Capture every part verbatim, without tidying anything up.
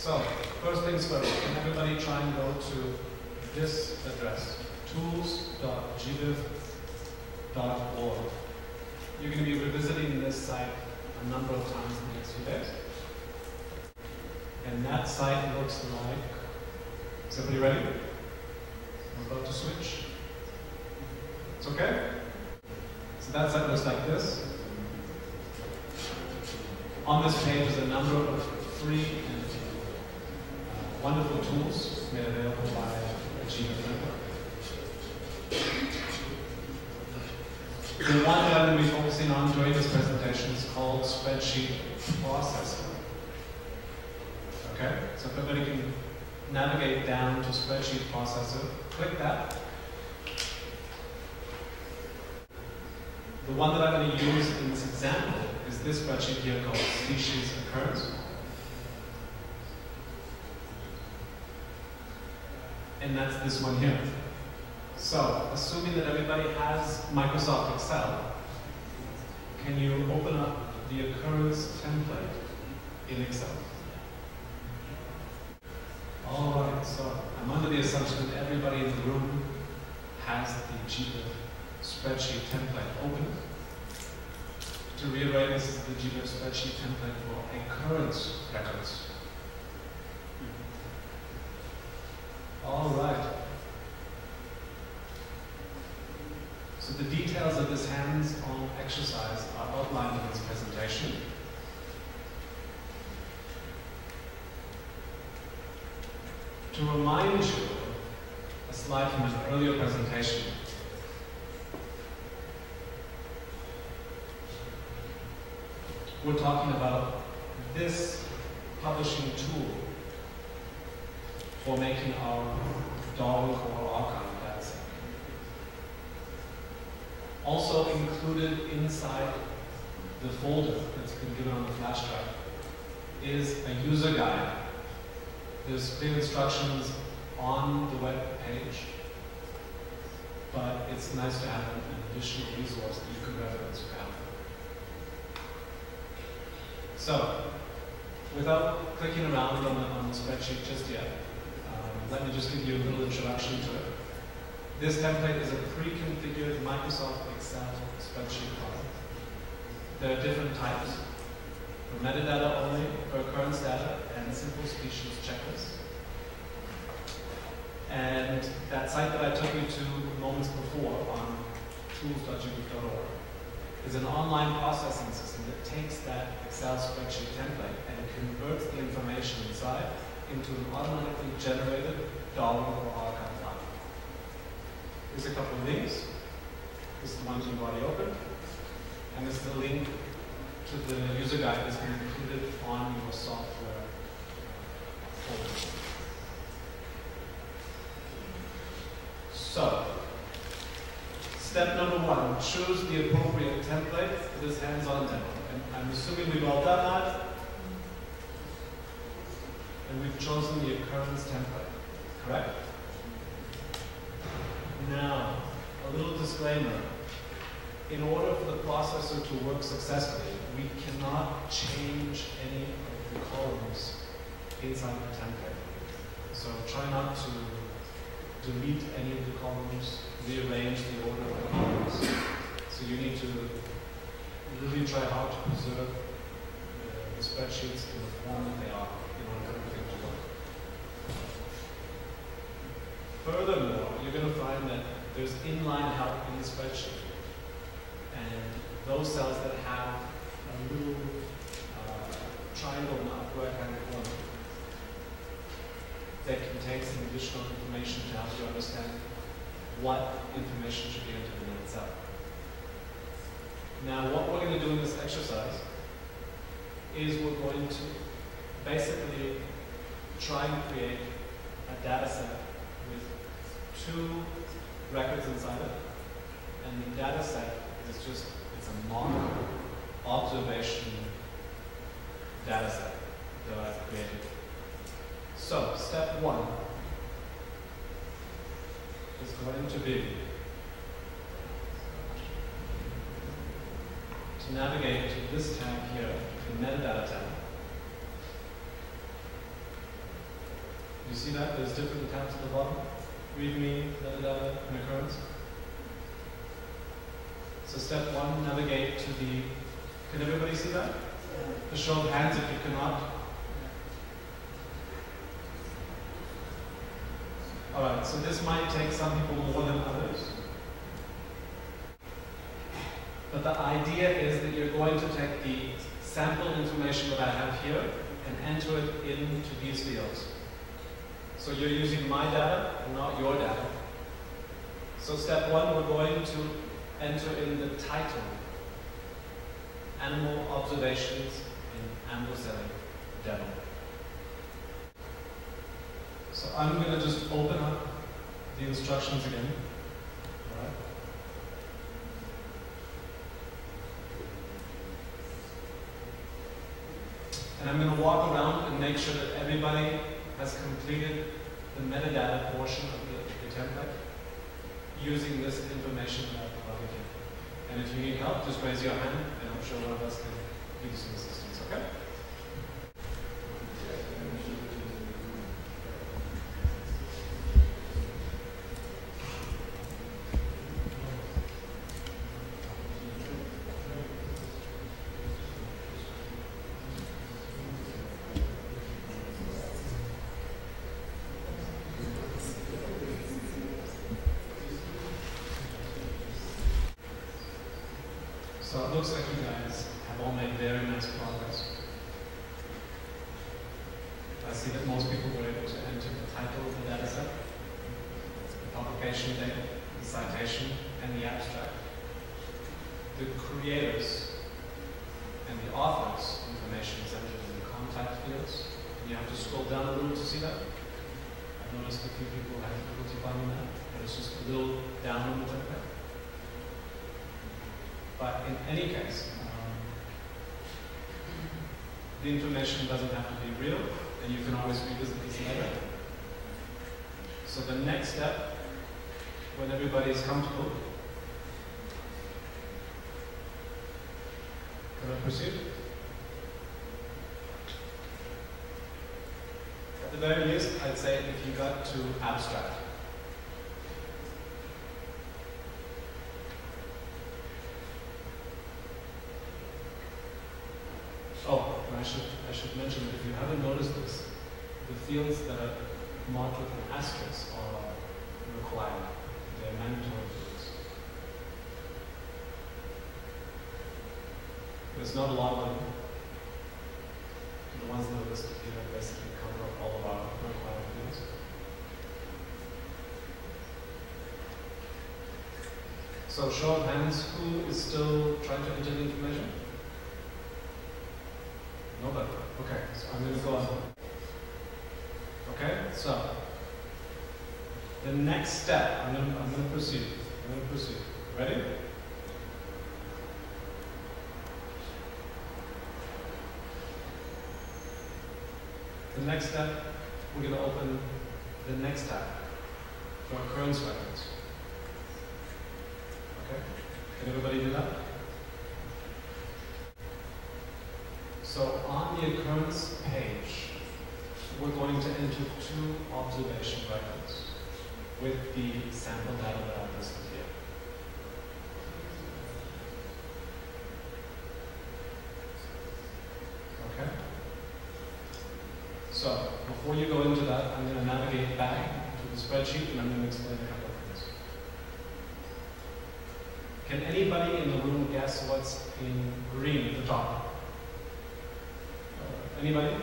So, first things first, can everybody try and go to this address, tools dot g div dot org. You're going to be revisiting this site a number of times in the next few days. And that site looks like, is everybody ready? We're about to switch. It's okay? So that site looks like this. On this page is a number of free and uh, wonderful tools made available by a G div member. The one that I'm going to be focusing on during this presentation is called Spreadsheet Processor. Okay, so if everybody can navigate down to Spreadsheet Processor, click that. The one that I'm going to use in this example is this spreadsheet here called Species Occurrence. And that's this one here. So, assuming that everybody has Microsoft Excel, can you open up the occurrence template in Excel? All right, so I'm under the assumption that everybody in the room has the G div spreadsheet template open. To reiterate, this is the G div spreadsheet template for occurrence records. All right. So the details of this hands-on exercise are outlined in this presentation. To remind you, a slide from an earlier presentation. We're talking about this publishing tool for making our Darwin Core archive dataset. Also included inside the folder that's been given on the flash drive is a user guide. There's clear instructions on the web page, but it's nice to have an additional resource that you can reference for help. So, without clicking around on the, on the spreadsheet just yet, um, let me just give you a little introduction to it. This template is a pre-configured Microsoft Excel spreadsheet file. There are different types, for metadata only, for occurrence data, and simple species checklist. And that site that I took you to moments before on tools dot g div dot org is an online processing system that takes that Excel spreadsheet template and converts the information inside into an automatically generated Darwin Core archive file. Here's a couple of links. This is the ones you've already opened. And this is the link to the user guide that's been included on your software folder. So, step number one, choose the appropriate template for this hands-on demo. And I'm assuming we've all done that. And we've chosen the occurrence template, correct? Now, a little disclaimer. In order for the processor to work successfully, we cannot change any of the columns inside the template. So try not to delete any of the columns, rearrange the order of the columns. So you need to really try hard to preserve the, the spreadsheets in the form that they are in order for everything to work. Furthermore, you're going to find that there's inline help in the spreadsheet. And those cells that have a little uh, triangle in the upper right-hand corner that contains some additional information to help you understand what information should be entered in that cell. Now, what we're going to do in this exercise is we're going to basically try and create a data set with two records inside it, and the data set is just, it's a mock observation data set that I've created. So, step one is going to be to navigate to this tab here, the metadata tab. You see that? There's different tabs at the bottom. README, metadata, and occurrence. So step one, navigate to the, can everybody see that? The show of hands if you cannot. Alright, so this might take some people more than others. But the idea is that you're going to take the sample information that I have here and enter it into these fields. So you're using my data and not your data. So step one, we're going to enter in the title, Animal Observations in Amboseli Devon. So I'm going to just open up the instructions again. All right. And I'm going to walk around and make sure that everybody has completed the metadata portion of the, the template using this information that I've provided you. And if you need help, just raise your hand and I'm sure one of us can give you some assistance, okay? So it looks like you guys have all made very nice progress. I see that most people were able to enter the title of the data set, the publication date, the citation, and the abstract. The creators and the authors' information is entered in the contact fields. And you have to scroll down a little to see that. I've noticed a few people have difficulty finding that, but it's just a little down on the template. But in any case, um, the information doesn't have to be real, and you can always revisit this later. So the next step, when everybody is comfortable, can I proceed? At the very least, I'd say if you got to abstract. Oh, I should, I should mention that if you haven't noticed this, the fields that are marked with an asterisk are required. They're mandatory fields. There's not a lot of them. The ones that are listed here basically cover all of our required fields. So show of hands, who is still trying to enter the information? Nobody. Okay, so I'm going to go on. Okay, so the next step, I'm going to, I'm going to proceed. I'm going to proceed. Ready? The next step, we're going to open the next tab for occurrence records. Okay, can everybody do that? So on the occurrence page, we're going to enter two observation records with the sample data that I've listed here. Okay? So before you go into that, I'm going to navigate back to the spreadsheet and I'm going to explain a couple of things. Can anybody in the room guess what's in green at the top? Anybody?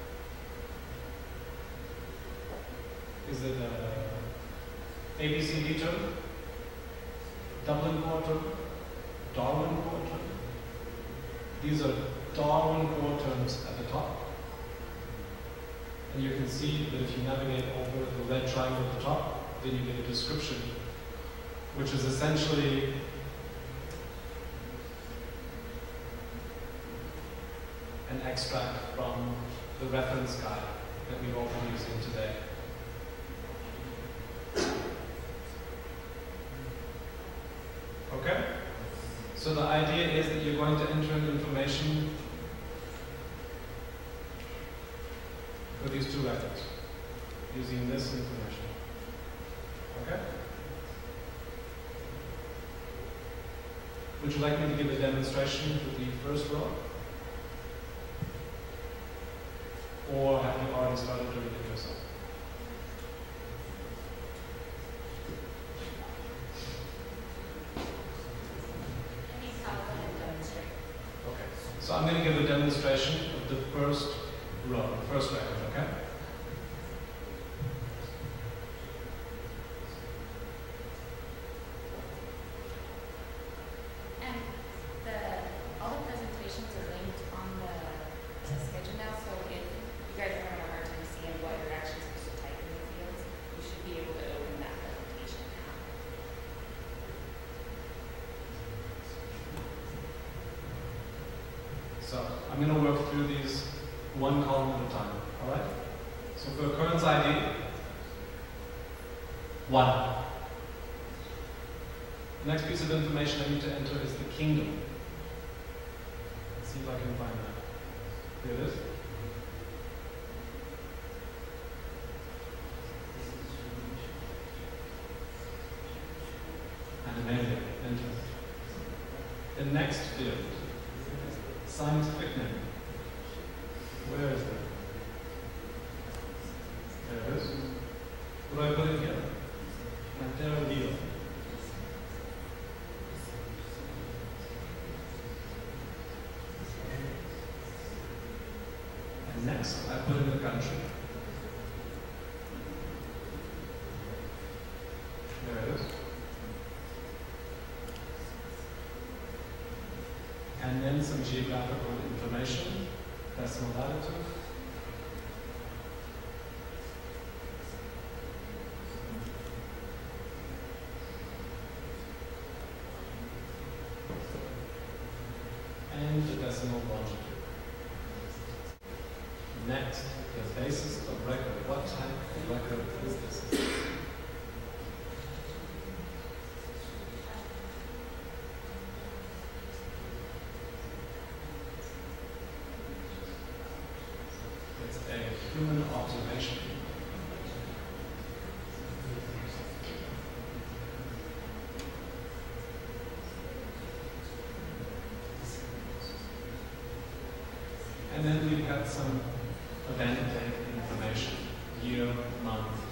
Is it a A B C D term? Dublin core term? Darwin core term? These are Darwin core terms at the top. And you can see that if you navigate over the red triangle at the top, then you get a description, which is essentially an extract from the reference guide that we've all been using today. Okay? So the idea is that you're going to enter in information for these two records. using this information. Okay? Would you like me to give a demonstration with the first row? Or have you already started doing it yourself? Okay, so I'm going to give a demonstration of the first row, the first record, okay? And the, all the presentations are linked on the, the schedule now, so if you guys are having a hard time seeing what you're actually supposed to type in the fields, you should be able to open that presentation now. So I'm going to work through these one column at a time, all right? So for occurrence I D, one. The next piece of information I need to enter is the kingdom. Let's see if I can find that. Here it is. Animalia, enter. The next field, scientific name. Where is it? There it is. What do I put in here? Pantera Leo. And next, I put in the country. There it is. And then some geographical information, decimal latitude. And the decimal longitude. Next, the basis of record. What type of record is this? It's a human observation. And then we've got some event date information, year, month,